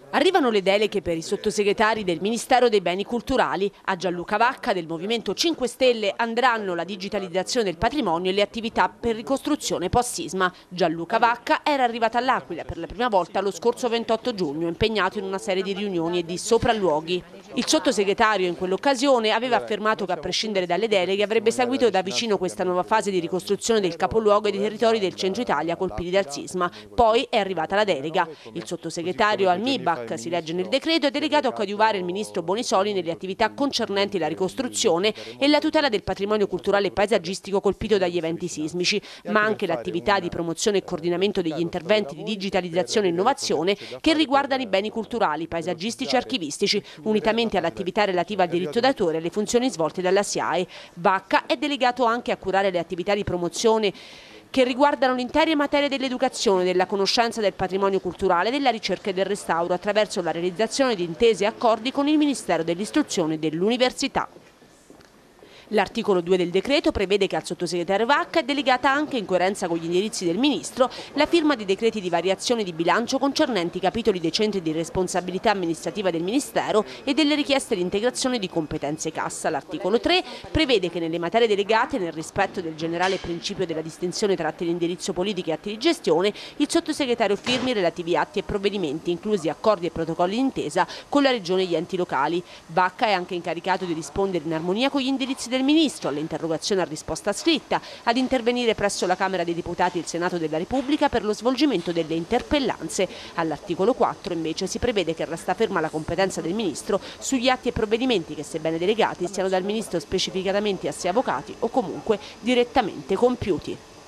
Arrivano le deleghe per i sottosegretari del Ministero dei Beni Culturali. A Gianluca Vacca del Movimento 5 Stelle andranno la digitalizzazione del patrimonio e le attività per ricostruzione post-sisma. Gianluca Vacca era arrivato all'Aquila per la prima volta lo scorso 28 giugno, impegnato in una serie di riunioni e di sopralluoghi. Il sottosegretario in quell'occasione aveva affermato che a prescindere dalle deleghe avrebbe seguito da vicino questa nuova fase di ricostruzione del capoluogo e dei territori del centro Italia colpiti dal sisma. Poi è arrivata la delega. Il sottosegretario al MIBAC, si legge nel decreto, è delegato a coadiuvare il ministro Bonisoli nelle attività concernenti la ricostruzione e la tutela del patrimonio culturale e paesaggistico colpito dagli eventi sismici, ma anche l'attività di promozione e coordinamento degli interventi di digitalizzazione e innovazione che riguardano i beni culturali, paesaggistici e archivistici, unitamente all'attività relativa al diritto d'autore e alle funzioni svolte dalla SIAE. Vacca è delegato anche a curare le attività di promozione che riguardano l'intera materia dell'educazione, della conoscenza del patrimonio culturale, della ricerca e del restauro, attraverso la realizzazione di intese e accordi con il Ministero dell'Istruzione e dell'Università. L'articolo 2 del decreto prevede che al sottosegretario Vacca è delegata anche, in coerenza con gli indirizzi del Ministro, la firma di decreti di variazione di bilancio concernenti i capitoli dei centri di responsabilità amministrativa del Ministero e delle richieste di integrazione di competenze cassa. L'articolo 3 prevede che nelle materie delegate, nel rispetto del generale principio della distinzione tra atti di indirizzo politico e atti di gestione, il sottosegretario firmi relativi atti e provvedimenti, inclusi accordi e protocolli d'intesa con la Regione e gli enti locali. Vacca è anche incaricato di rispondere in armonia con gli indirizzi del Ministro alle interrogazioni a risposta scritta, ad intervenire presso la Camera dei Deputati e il Senato della Repubblica per lo svolgimento delle interpellanze. All'articolo 4 invece si prevede che resta ferma la competenza del Ministro sugli atti e provvedimenti che, sebbene delegati, siano dal Ministro specificatamente a sé avocati o comunque direttamente compiuti.